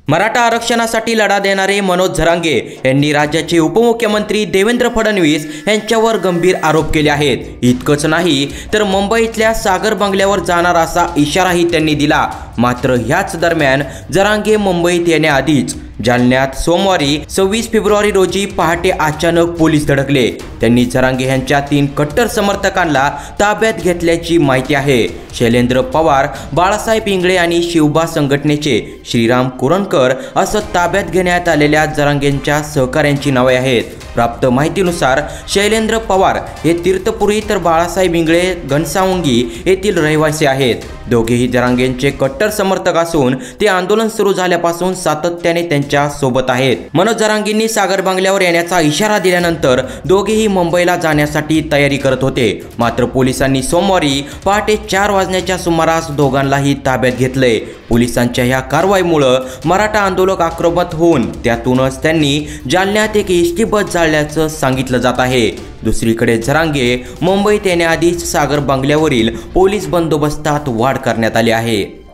मराठा आरक्षणासाठी लढा देणारे मनोज जरांगे यांनी राज्याचे उपमुख्यमंत्री देवेंद्र फडणवीस यांच्यावर गंभीर आरोप केले आहेत। इतकंच नाही तर मुंबईतल्या सागर बंगल्यावर जाणार असा इशाराही त्यांनी दिला। मात्र ह्याच दरम्यान जरांगे मुंबईत येण्याआधीच जालन्यात सोमवारी 26 फेब्रुवारी रोजी पहाटे अचानक पोलीस धडकले। त्यांनी जरांगे यांच्या 3 कट्टर समर्थकांना ताब्यात घेतल्याची माहिती आहे। शैलेंद्र पवार, बाळासाहेब इंगळे आणि शिवबा संघटनेचे श्रीराम कुरणकर असं ताब्यात घेण्यात आलेल्या जरांगेंच्या सहकाऱ्यांची नावे आहेत। प्राप्त माहितीनुसार शैलेंद्र पवार हे तीर्थपुरी तर बाळासाहेब इंगळे घनसावंगी येथील रहिवासी आहेत। दोघेही जरांगेंचे कट्टर समर्थक असून ते आंदोलन सुरू झाल्यापासून सातत्याने त्यांच्या सोबत आहेत। मनोज जरांगेंनी सागर बंगल्यावर येण्याचा इशारा दिल्यानंतर दोघेही मुंबईला जाण्यासाठी तयारी करत होते। मात्र पोलिसांनी सोमवारी पहाटे 4 वाजण्याच्या सुमारास दोघांनाही ताब्यात घेतले। पोलिसांच्या या कारवाईमुळे मराठा आंदोलक आक्रमक होऊन त्यातूनच त्यांनी जालन्यात एक एसटी बस जाळल्याचं सांगितलं जात आहे। दुसरीकडे जरांगे मुंबईत येण्याआधीच सागर बंगल्यावरील पोलीस बंदोबस्तात वाढ करण्यात आली आहे।